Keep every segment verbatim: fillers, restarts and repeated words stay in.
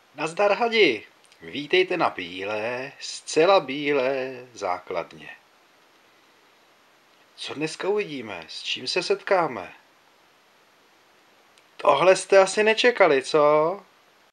Nazdar hadi, vítejte na bílé, zcela bílé základně. Co dneska uvidíme, s čím se setkáme? Tohle jste asi nečekali, co?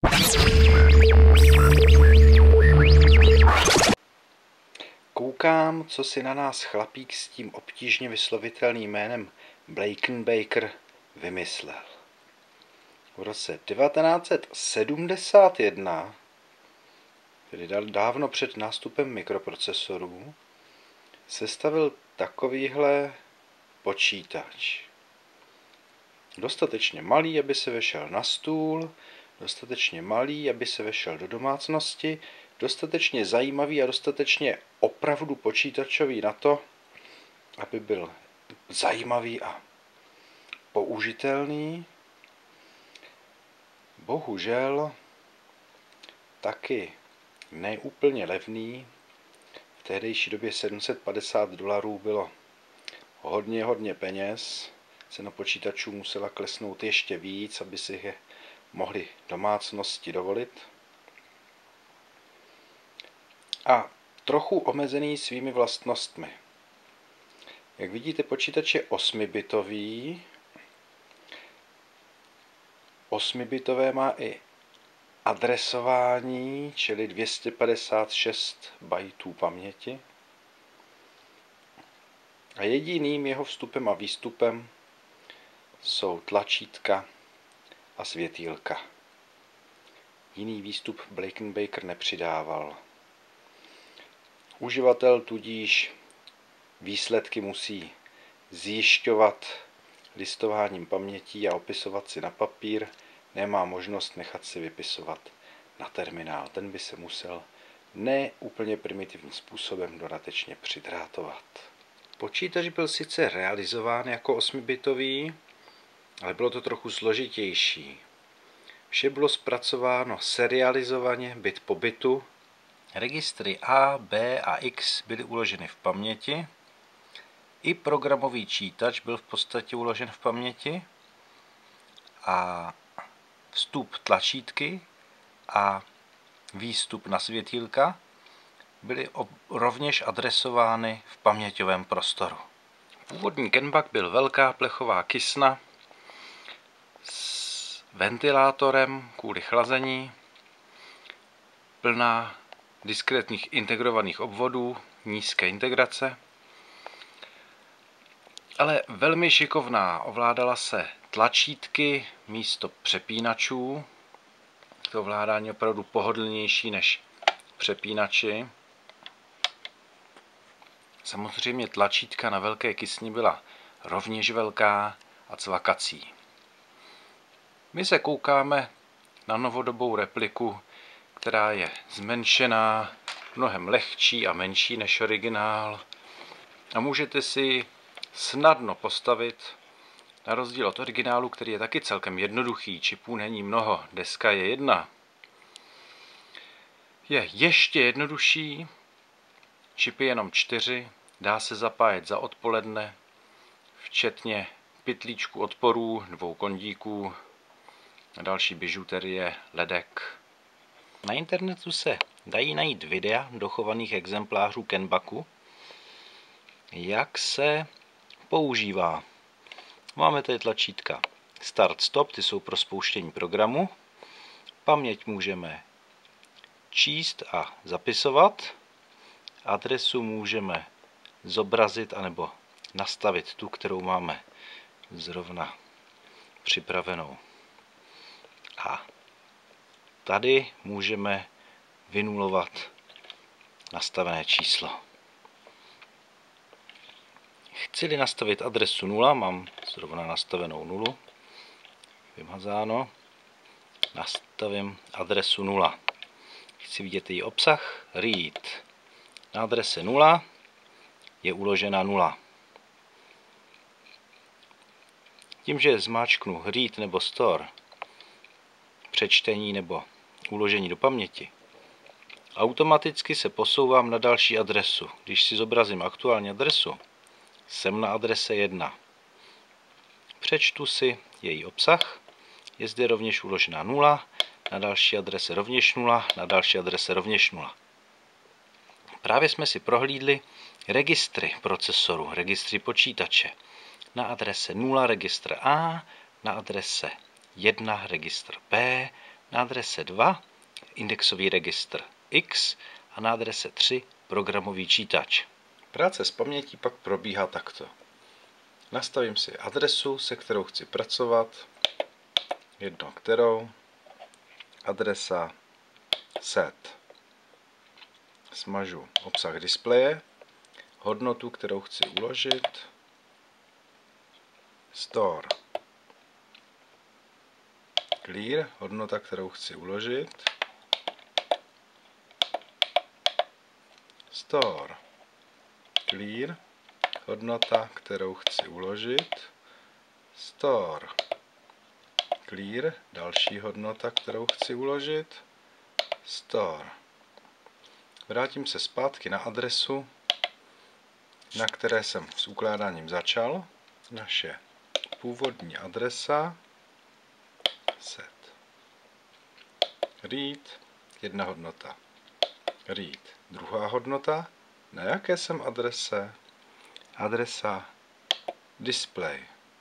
Koukám, co si na nás chlapík s tím obtížně vyslovitelným jménem Blankenbaker vymyslel. V roce devatenáct set sedmdesát jedna, tedy dávno před nástupem mikroprocesorů, sestavil takovýhle počítač. Dostatečně malý, aby se vešel na stůl, dostatečně malý, aby se vešel do domácnosti, dostatečně zajímavý a dostatečně opravdu počítačový na to, aby byl zajímavý a použitelný. Bohužel taky neúplně levný. V tehdejší době sedm set padesát dolarů bylo hodně, hodně peněz. Cena počítačů musela klesnout ještě víc, aby si je mohli domácnosti dovolit. A trochu omezený svými vlastnostmi. Jak vidíte, počítač je osmibitový. osmibitové má i adresování, čili dvě stě padesát šest bajtů paměti. A jediným jeho vstupem a výstupem jsou tlačítka a světýlka. Jiný výstup Blankenbaker nepřidával. Uživatel tudíž výsledky musí zjišťovat listováním pamětí a opisovat si na papír, nemá možnost nechat si vypisovat na terminál. Ten by se musel ne úplně primitivním způsobem dodatečně přidrátovat. Počítač byl sice realizován jako osmibitový, ale bylo to trochu složitější. Vše bylo zpracováno serializovaně, bit po bitu. Registry A, B a X byly uloženy v paměti. I programový čítač byl v podstatě uložen v paměti. A vstup tlačítky a výstup na světýlka byly rovněž adresovány v paměťovém prostoru. Původní Kenbug byl velká plechová kysna s ventilátorem kvůli chlazení, plná diskrétních integrovaných obvodů, nízké integrace, ale velmi šikovná. Ovládala se tlačítky místo přepínačů. To ovládání je opravdu pohodlnější než přepínači. Samozřejmě tlačítka na velké kysni byla rovněž velká a cvakací. My se koukáme na novodobou repliku, která je zmenšená, mnohem lehčí a menší než originál. A můžete si snadno postavit, na rozdíl od originálu, který je taky celkem jednoduchý, čipů není mnoho, deska je jedna, je ještě jednodušší, čipy jenom čtyři, dá se zapájet za odpoledne, včetně pytlíčku odporů, dvou kondíků a další bižuterie, ledek. Na internetu se dají najít videa dochovaných exemplářů Kenbugu, jak se používá. Máme tady tlačítka Start Stop, ty jsou pro spouštění programu. Paměť můžeme číst a zapisovat. Adresu můžeme zobrazit anebo nastavit tu, kterou máme zrovna připravenou. A tady můžeme vynulovat nastavené číslo. Chci-li nastavit adresu nula, mám zrovna nastavenou nulu, vymazáno, nastavím adresu nula. Chci vidět její obsah, read. Na adrese nula je uložena nula. Tím, že zmáčknu read nebo store, přečtení nebo uložení do paměti, automaticky se posouvám na další adresu. Když si zobrazím aktuální adresu, jsem na adrese jedna. Přečtu si její obsah, je zde rovněž uložena nula, na další adrese rovněž nula, na další adrese rovněž nula. Právě jsme si prohlídli registry procesoru, registry počítače. Na adrese nula registr A, na adrese jedna registr B, na adrese dva indexový registr X a na adrese tři programový čítač. Práce s pamětí pak probíhá takto. Nastavím si adresu, se kterou chci pracovat, jedno kterou, adresa set. Smažu obsah displeje, hodnotu, kterou chci uložit, store. Clear, hodnota, kterou chci uložit, store. Clear, hodnota, kterou chci uložit, store. Clear, další hodnota, kterou chci uložit, store. Vrátím se zpátky na adresu, na které jsem s ukládáním začal. Naše původní adresa set. Read, jedna hodnota. Read, druhá hodnota. Na jaké jsem adrese? Adresa display.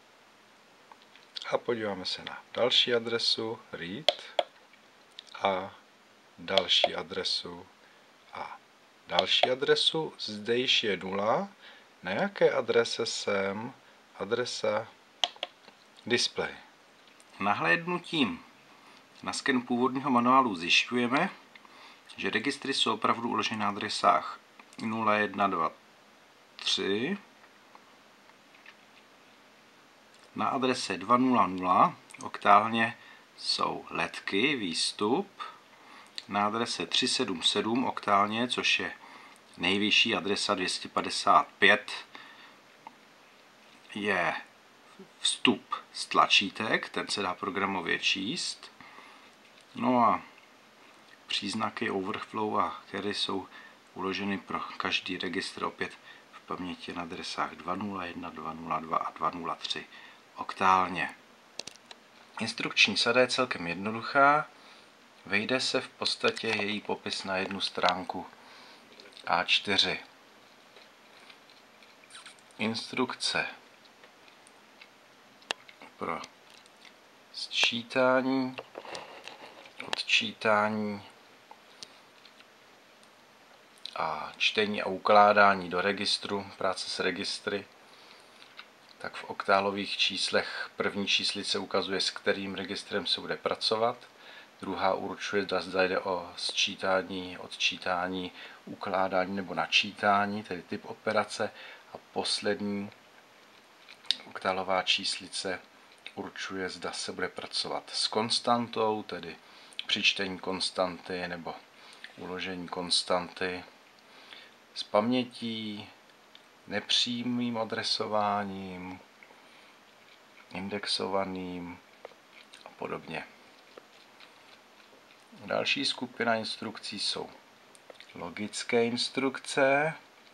A podíváme se na další adresu read a další adresu a další adresu. Zde již je nula. Na jaké adrese jsem? Adresa display. Nahlédnutím na sken původního manuálu zjišťujeme, že registry jsou opravdu uloženy na adresách nula, jedna, dva, tři. Na adrese dva nula nula oktálně jsou ledky, výstup. Na adrese tři sedm sedm oktálně, což je nejvyšší adresa dvě stě padesát pět, je vstup z tlačítek, ten se dá programově číst. No a příznaky overflow a carry jsou uloženy pro každý registr opět v paměti na adresách dva nula jedna, dva nula dva a dva nula tři oktálně. Instrukční sada je celkem jednoduchá. Vejde se v podstatě její popis na jednu stránku A čtyři. Instrukce pro sčítání, odčítání a čtení a ukládání do registru, práce s registry. Tak v oktálových číslech první číslice ukazuje, s kterým registrem se bude pracovat. Druhá určuje, zda jde o sčítání, odčítání, ukládání nebo načítání, tedy typ operace. A poslední oktálová číslice určuje, zda se bude pracovat s konstantou, tedy přičtení konstanty nebo uložení konstanty, s pamětí, nepřímým adresováním, indexovaným a podobně. Další skupina instrukcí jsou logické instrukce.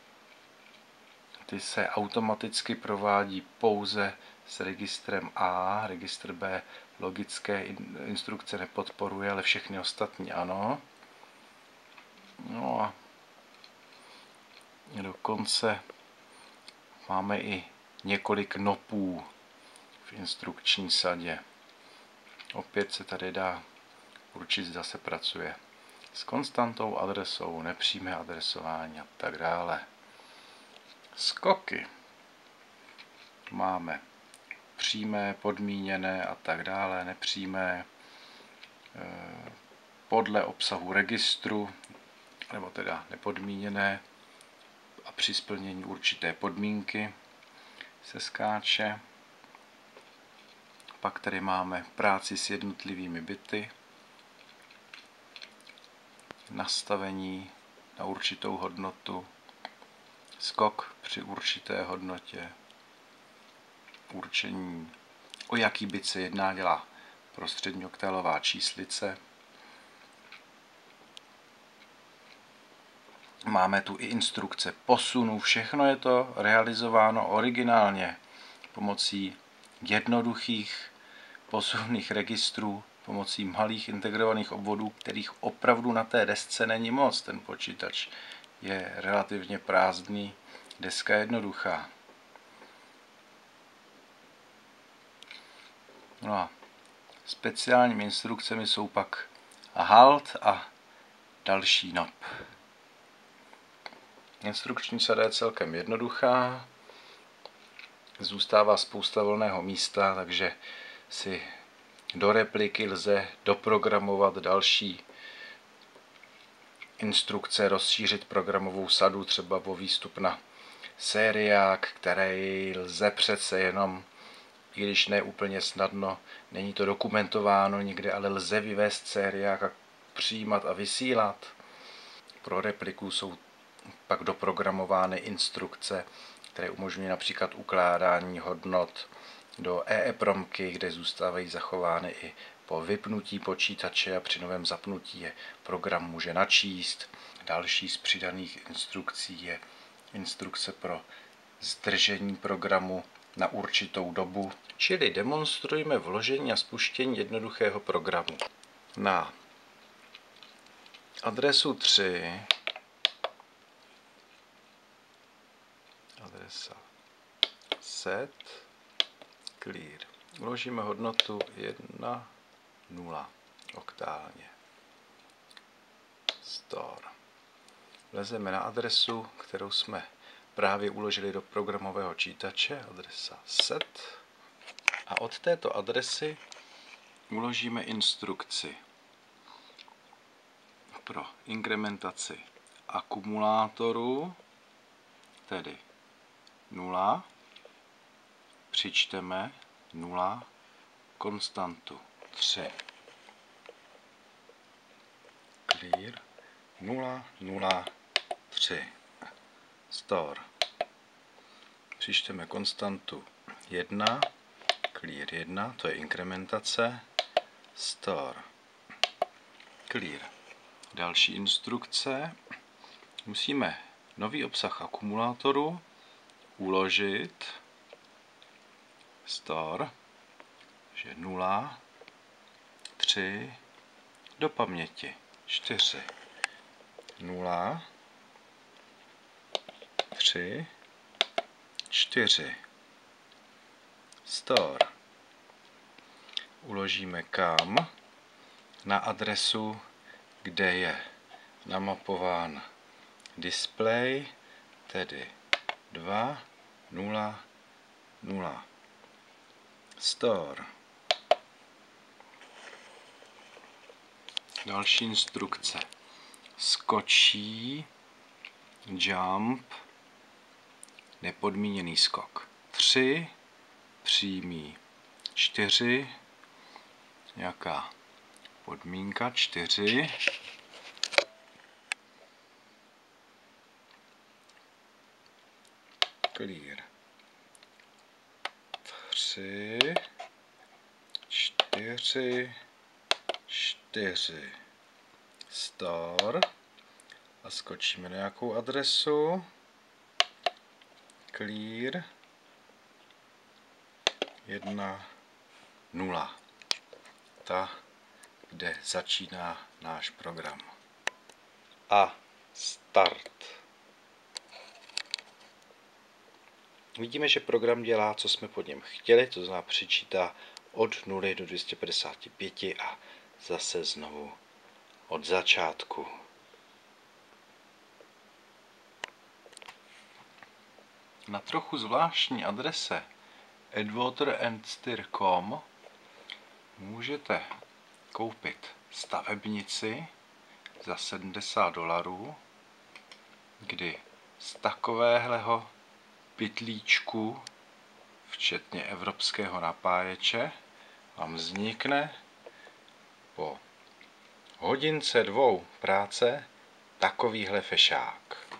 Ty se automaticky provádí pouze s registrem A, registr B logické instrukce nepodporuje, ale všechny ostatní ano. No a dokonce máme i několik nopů v instrukční sadě. Opět se tady dá určit, zda se pracuje s konstantou, adresou, nepřímé adresování a tak dále. Skoky máme přímé, podmíněné a tak dále, nepřímé, podle obsahu registru, nebo teda nepodmíněné a při splnění určité podmínky se skáče. Pak tady máme práci s jednotlivými bity, nastavení na určitou hodnotu, skok při určité hodnotě, určení, o jaký bit se jedná, dělá prostřední oktálová číslice. Máme tu i instrukce posunu, všechno je to realizováno originálně pomocí jednoduchých posunných registrů pomocí malých integrovaných obvodů, kterých opravdu na té desce není moc. Ten počítač je relativně prázdný, deska je jednoduchá. No a speciálními instrukcemi jsou pak halt a další knob. Instrukční sada je celkem jednoduchá, zůstává spousta volného místa, takže si do repliky lze doprogramovat další instrukce, rozšířit programovou sadu třeba o výstup na sériák, který lze přece jenom, i když ne úplně snadno, není to dokumentováno nikde, ale lze vyvést sériák a přijímat a vysílat. Pro repliku jsou pak doprogramovány instrukce, které umožňují například ukládání hodnot do EEPROMky, kde zůstávají zachovány i po vypnutí počítače a při novém zapnutí je program může načíst. Další z přidaných instrukcí je instrukce pro zdržení programu na určitou dobu, čili demonstrujeme vložení a spuštění jednoduchého programu. Na adresu tři adresa set clear. Vložíme hodnotu jedna nula oktálně. Store. Vlezeme na adresu, kterou jsme právě uložili do programového čítače, adresa set. A od této adresy uložíme instrukci pro inkrementaci akumulátoru, tedy nula, přičteme nula, konstantu tři. Clear nula nula tři. Store. Přičteme konstantu jedna, clear jedna, to je inkrementace, store. Clear. Další instrukce. Musíme nový obsah akumulátoru uložit, store, že nula, tři, do paměti, čtyři, nula, tři, čtyři, store. Uložíme kam? Na adresu, kde je namapován display, tedy dva nula nula. Store. Další instrukce. Skočí, jump, nepodmíněný skok. tři, přímý. čtyři, nějaká podmínka, čtyři. Clear. tři, čtyři, čtyři. Store. A skočíme na nějakou adresu. Clear. jedna nula. Ta, kde začíná náš program. A start. Vidíme, že program dělá, co jsme pod něm chtěli, to znamená přičítá od nuly do dvě stě padesát pět a zase znovu od začátku. Na trochu zvláštní adrese edwater and steer tečka com můžete koupit stavebnici za sedmdesát dolarů, kdy z takovéhleho pytlíčku, včetně evropského napáječe, vám vznikne po hodince dvou práce takovýhle fešák.